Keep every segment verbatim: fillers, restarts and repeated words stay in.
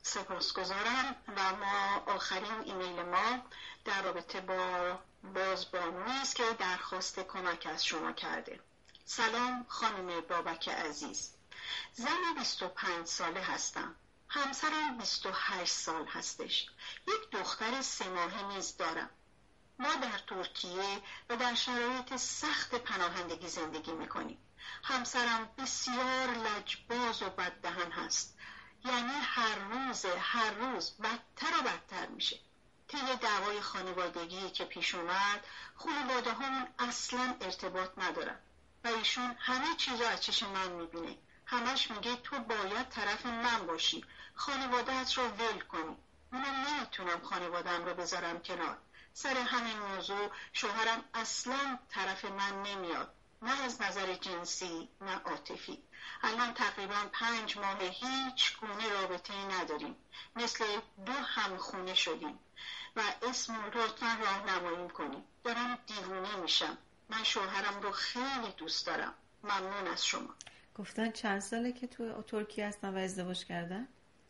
سپاسگزارم. و ما آخرین ایمیل ما در رابطه با بازبانویی است که درخواست کمک از شما کرده. سلام خانم بابک عزیز، زن بیست و پنج ساله هستم. همسرم بیست و هشت سال هستش. یک دختر سه ماهه نیز دارم. ما در ترکیه و در شرایط سخت پناهندگی زندگی میکنیم. همسرم بسیار لجباز و بددهن هست. یعنی هر روز هر روز بدتر و بدتر میشه. طی دعوای خانوادگی که پیش اومد، خانواده همون اصلا ارتباط ندارن و ایشون همه چیز رو از چشم من میبینه. همش میگه تو باید طرف من باشی، خانواده‌ات رو ول کنی. منم نمیتونم خانواده‌ام رو بذارم کنار. سر همین موضوع شوهرم اصلا طرف من نمیاد، نه از نظر جنسی نه عاطفی. الان تقریبا پنج ماه هیچ گونه رابطه ای نداریم، مثل دو همخونه شدیم و اسم لطفاً راهنمایی کنیم. دارم دیوونه میشم. من شوهرم رو خیلی دوست دارم. ممنون از شما. گفتن چند ساله که تو ترکیه هستن و ازدواج کردن؟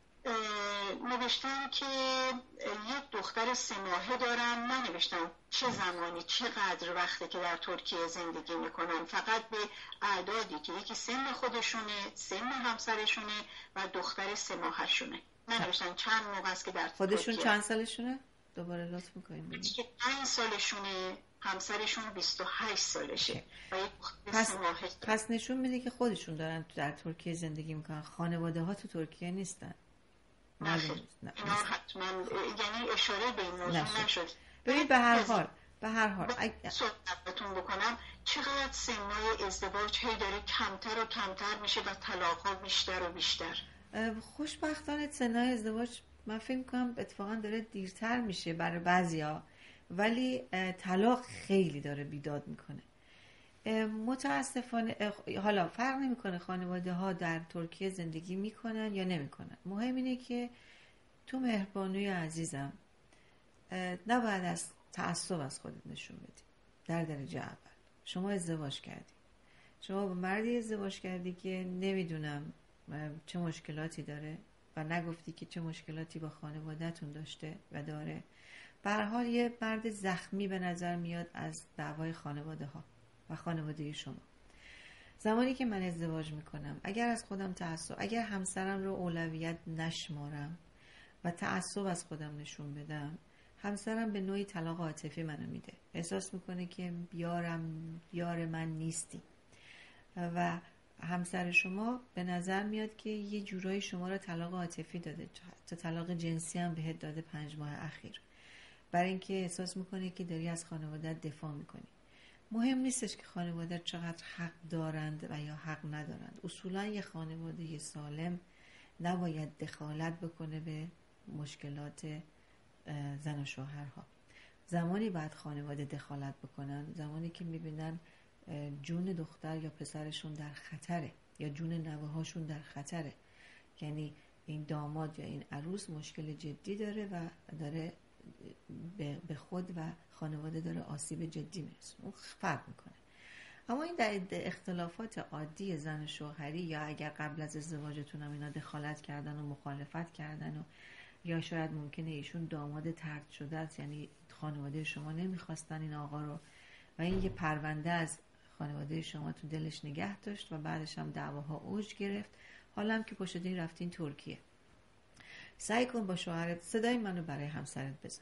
نوشتم که یک دختر سه ماهه دارم. ننوشتم چه زمانی چقدر وقته که در ترکیه زندگی میکنن، فقط به اعدادی که یکی سن خودشونه، سن همسرشونه و دختر سه ماهه شونه. ننوشتم چند موقع است که در خودشون ترکیه. چند سالشونه؟ دوباره لطف میکنیم بگید. که پنج سالشونه، همسرشون بیست و هشت سالشه و یک پس, سه ماهه. پس نشون میده که خودشون دارن در ترکیه زندگی میکنن، خانواده ها تو ترکیه نیستن. نه نه حتما، یعنی اشاره به این موضوع نشد. ببینید به هر حال به هر حال اگه صحبتتون بکنم، چقدر سنای ازدواج هی داره کمتر و کمتر میشه و طلاق‌ها بیشتر و بیشتر. خوشبختانه سنای ازدواج من فکر می‌کنم اتفاقا داره دیرتر میشه برای بعضیا، ولی طلاق خیلی داره بیداد میکنه. متاسفانه حالا فرق نمیکنه خانواده ها در ترکیه زندگی میکنن یا نمیکنن. مهم اینه که تو مهربانوی عزیزم نباید از تعصب از خودت نشون بدی. در درجه اول شما ازدواج کردی، شما با مردی ازدواج کردی که نمیدونم چه مشکلاتی داره و نگفتی که چه مشکلاتی با خانواده‌تون داشته و داره. به هر حال یه مرد زخمی به نظر میاد از دعوای خانواده ها و خانواده شما. زمانی که من ازدواج میکنم، اگر از خودم تعصب، اگر همسرم رو اولویت نشمارم و تعصب از خودم نشون بدم، همسرم به نوعی طلاق عاطفی منو میده. احساس میکنه که یارم یار من نیستی و همسر شما به نظر میاد که یه جورایی شما رو طلاق عاطفی داده، تا طلاق جنسی هم بهت داده پنج ماه اخیر، برای اینکه احساس میکنه که داری از خانوادت دفاع میکنی. مهم نیستش که خانواده چقدر حق دارند و یا حق ندارند. اصولا یه خانواده سالم نباید دخالت بکنه به مشکلات زن و شوهرها. زمانی بعد خانواده دخالت بکنن زمانی که میبینن جون دختر یا پسرشون در خطره یا جون نوه‌هاشون در خطره، یعنی این داماد یا این عروس مشکل جدی داره و داره به خود و خانواده داره آسیب جدی میرسونه، اون فرق میکنه. اما این در اختلافات عادی زن و شوهری یا اگر قبل از ازدواجتون هم اینا دخالت کردن و مخالفت کردن و یا شاید ممکنه ایشون داماد طرد شده است، یعنی خانواده شما نمیخواستن این آقا رو و این یه پرونده از خانواده شما تو دلش نگه داشت و بعدش هم دعواها اوج گرفت. حالا هم که پشت این رفتین ترکیه، سعی کن با شوهرت صدای منو برای همسرت بذار.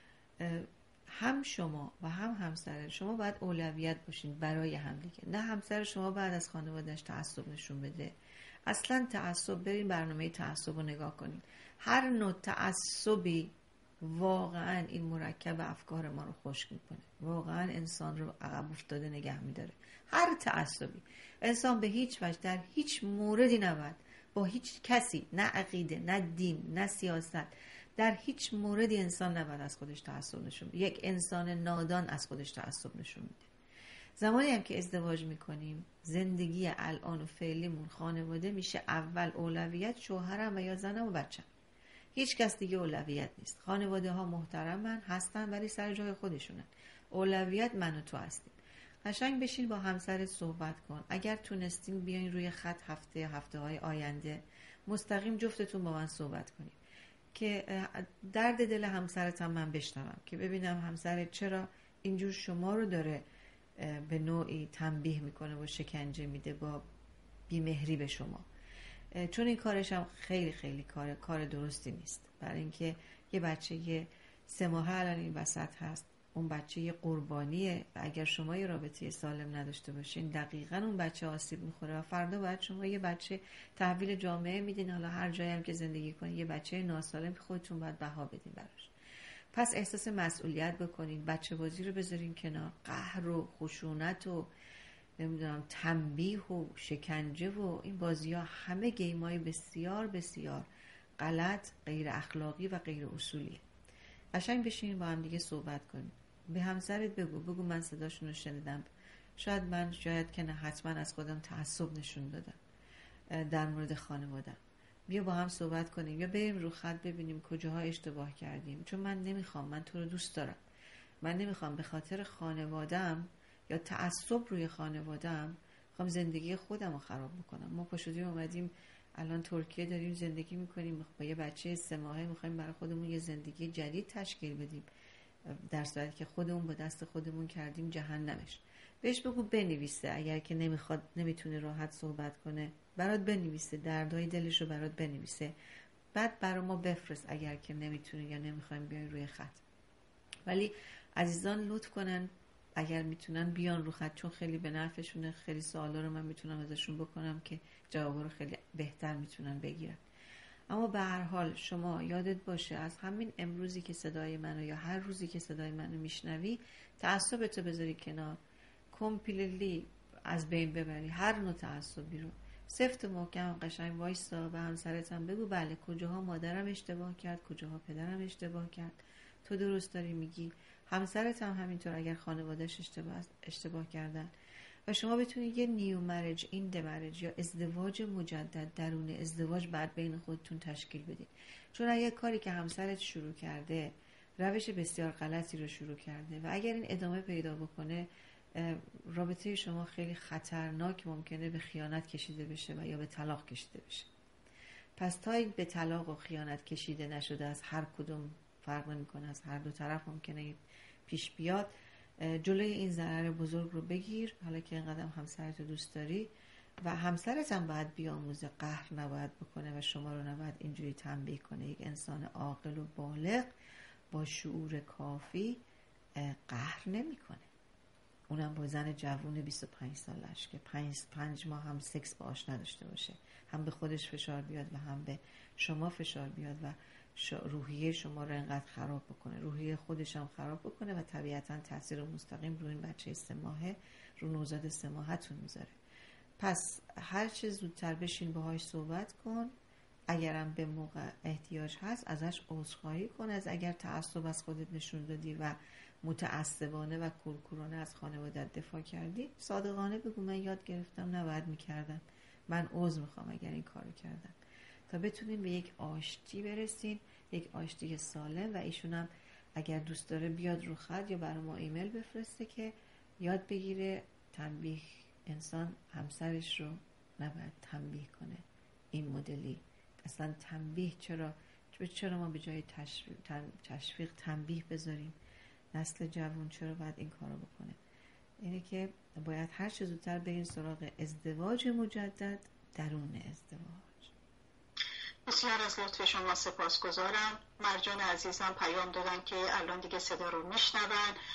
هم شما و هم همسر شما باید اولویت باشین برای همدیگه، نه همسر شما بعد از خانواده‌اش تعصب نشون بده. اصلا تعصب، برین برنامه تعصب رو نگاه کنین. هر نوع تعصبی واقعا این مرکب افکار ما رو خشک میکنه، واقعا انسان رو عقب افتاده نگه میداره. هر تعصبی، انسان به هیچ وجه در هیچ موردی نباید با هیچ کسی، نه عقیده، نه دین، نه سیاست، در هیچ موردی انسان نباید از خودش تعصب نشون بده. یک انسان نادان از خودش تعصب نشون میده. زمانی هم که ازدواج میکنیم، زندگی الان و فعلیمون خانواده میشه اول اولویت، شوهرم و یا زنم و بچم. هیچ کس دیگه اولویت نیست. خانواده ها محترمن هستن ولی سر جای خودشونن. اولویت من و تو هستیم. قشنگ بشین با همسرت صحبت کن. اگر تونستین بیاین روی خط هفته هفته های آینده مستقیم جفتتون با من صحبت کنید. که درد دل همسرت هم من بشنوم، که ببینم همسرت چرا اینجور شما رو داره به نوعی تنبیه میکنه و شکنجه میده با بیمهری به شما. چون این کارش هم خیلی خیلی کار کار درستی نیست، برای اینکه یه بچه یه سه ماهه الان این وسط هست، اون بچه یه قربانیه و اگر شما یه رابطه سالم نداشته باشین دقیقاً اون بچه آسیب میخوره و فردا باید شما یه بچه تحویل جامعه میدین. حالا هر جایی هم که زندگی کنین یه بچه ناسالم خودتون باید بها بدین براش. پس احساس مسئولیت بکنین، بچه بازی رو بذارین کنار، قهر و خشونت و نمیدونم تنبیه و شکنجه و این بازی ها همه گیمای بسیار بسیار غلط، غیر اخلاقی و غیر اصولیه. قشنگ بشین با هم دیگه صحبت کنین، به همسرت بگو بگو من صداشون رو شنیدم، شاید من شاید که نه حتما از خودم تعصب نشون دادم در مورد خانوادم، بیا با هم صحبت کنیم یا بریم رو خط ببینیم کجاها اشتباه کردیم، چون من نمیخوام، من تو رو دوست دارم، من نمیخوام به خاطر خانوادم یا تعصب روی خانوادم میخوام زندگی خودم رو خراب بکنم. ما پاشدیم اومدیم الان ترکیه داریم زندگی میکنیم با یه بچه سه ماهه، میخوایم برای خودمون یه زندگی جدید تشکیل بدیم، در صورتی که خودمون با دست خودمون کردیم جهنمش. بهش بگو بنویسه، اگر که نمیخواد نمیتونه راحت صحبت کنه برات بنویسه، دردای دلش رو برات بنویسه، بعد برای ما بفرست اگر که نمیتونه یا نمیخوایم بیاین روی خط. ولی عزیزان لطف کنن اگر میتونن بیان رو خط، چون خیلی به نفعشونه، خیلی سوالا رو من میتونم ازشون بکنم که جوابا رو خیلی بهتر میتونن بگیرن. اما به هر حال شما یادت باشه از همین امروزی که صدای منو یا هر روزی که صدای منو میشنوی تعصبتو بذاری کنار، کامپلیتلی از بین ببری هر نوع تعصبی رو، سفت و محکم قشنگ وایسا و همسرت هم بگو بله کجاها مادرم اشتباه کرد، کجاها پدرم اشتباه کرد، تو درست داری میگی، همسرت هم همینطور اگر خانواده‌اش اشتباه اشتباه کردن. و شما بتونید یه نیو مرج، این دمرج یا ازدواج مجدد درون ازدواج بعد بین خودتون تشکیل بدید. چون اگه کاری که همسرت شروع کرده روش بسیار غلطی رو شروع کرده و اگر این ادامه پیدا بکنه رابطه شما خیلی خطرناک ممکنه به خیانت کشیده بشه و یا به طلاق کشیده بشه. پس تا این به طلاق و خیانت کشیده نشده از هر کدوم فرق نمی‌کنه، از هر دو طرف ممکنه پیش بیاد، جلوی این ضرر بزرگ رو بگیر. حالا که اینقدر همسرت رو دوست داری و همسرت هم باید بیاموزه قهر نباید بکنه و شما رو نباید اینجوری تنبیه کنه. یک انسان عاقل و بالغ با شعور کافی قهر نمیکنه، اونم با زن جوون بیست و پنج سالش که پنج, پنج ماه هم سکس باش نداشته باشه، هم به خودش فشار بیاد و هم به شما فشار بیاد و روحیه شما رو انقدر خراب بکنه، روحیه خودش هم خراب بکنه و طبیعتا تاثیر مستقیم روی این بچه سه ماهه، رو نوزاد سه ماهتون میذاره. پس هر چه زودتر بشین باهاش صحبت کن، اگرم به موقع احتیاج هست ازش عذرخواهی کن، از اگر تعصب از خودت نشون دادی و متعصبانه و کورکورانه از خانوادت دفاع کردی، صادقانه بگو من یاد گرفتم نباید میکردم، من عذر میخوام اگر این کارو کردم، تا بتونیم به یک آشتی برسیم، یک آشتی سالم. و ایشونم اگر دوست داره بیاد رو خط یا برای ما ایمیل بفرسته که یاد بگیره تنبیه، انسان همسرش رو نباید تنبیه کنه این مدلی. اصلا تنبیه چرا چرا ما به جای تشویق, تشویق تنبیه بذاریم؟ نسل جوان چرا باید این کارو بکنه؟ اینه که باید هر چه زودتر بریم سراغ ازدواج مجدد درون ازدواج. بسیار از لطف شما سپاسگزارم. مرجان عزیزم پیام دادن که الان دیگه صدا رو میشنون.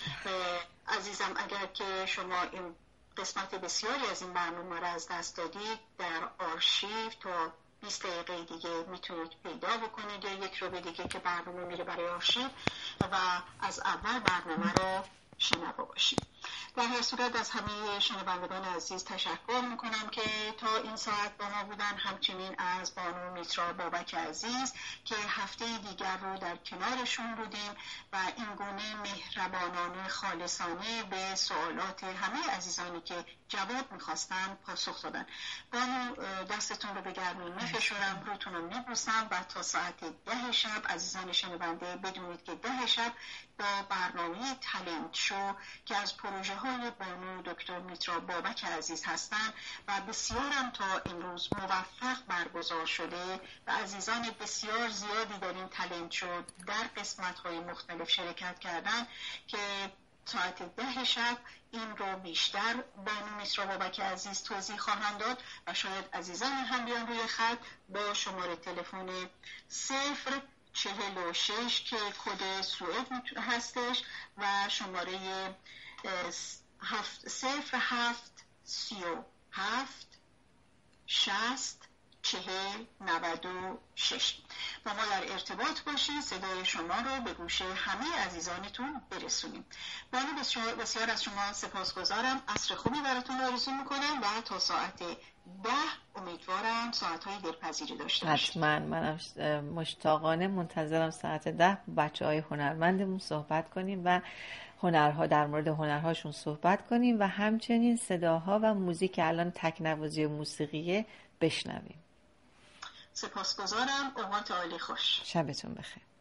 عزیزم اگر که شما این قسمت بسیاری از این برنامه رو از دست دادید، در آرشیو تا بیست دقیقه دیگه میتونید پیدا بکنید یا یک رو به دیگه که برنامه میره برای آرشیو و از اول برنامه رو شنوا باشید. در هر صورت از همه شنوندگان عزیز تشکر میکنم که تا این ساعت با ما بودن، همچنین از بانو میترا بابک عزیز که هفته دیگر رو در کنارشون بودیم و این گونه مهربانانه خالصانه به سوالات همه عزیزانی که جواب میخواستن پاسخ دادن. بانو دستتون رو به گرمی میفشارم، روتون رو میبوسم و تا ساعت ده شب عزیزان شنونده بدونید که ده شب با برنامه تالنت شو که از پروژه های بانو دکتر میترا بابک عزیز هستند و بسیارم تا امروز موفق برگزار شده و عزیزان بسیار زیادی در این تالنت شو در قسمت های مختلف شرکت کردن که ساعت ده شب این رو بیشتر بانو میترا بابک عزیز توضیح خواهند داد و شاید عزیزان هم بیان روی خط با شماره تلفن صفر چهل و شش که کد سوئد هستش و شماره هفت صفر هفت سی و هفت شست چهل نود و شش با ما در ارتباط باشید، صدای شما رو به گوش همه عزیزانتون برسونیم. بانو بسیار, بسیار از شما سپاسگزارم. عصر خوبی براتون آرزو میکنم و تا ساعت ده امیدوارم ساعتهای دلپذیری داشته باشید. حتما منم مشتاقانه منتظرم ساعت ده بچه های هنرمندمون صحبت کنیم و هنرها در مورد هنرهاشون صحبت کنیم و همچنین صداها و موزیک که الان تکنوازی موسیقیه بشنویم. سپاسگزارم. اوقات عالی خوش. شبتون بخیر.